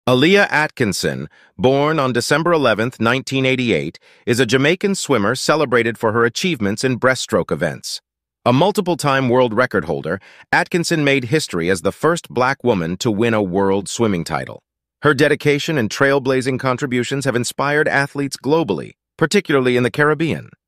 Alia Atkinson, born on December 11, 1988, is a Jamaican swimmer celebrated for her achievements in breaststroke events. A multiple-time world record holder, Atkinson made history as the first black woman to win a world swimming title. Her dedication and trailblazing contributions have inspired athletes globally, particularly in the Caribbean.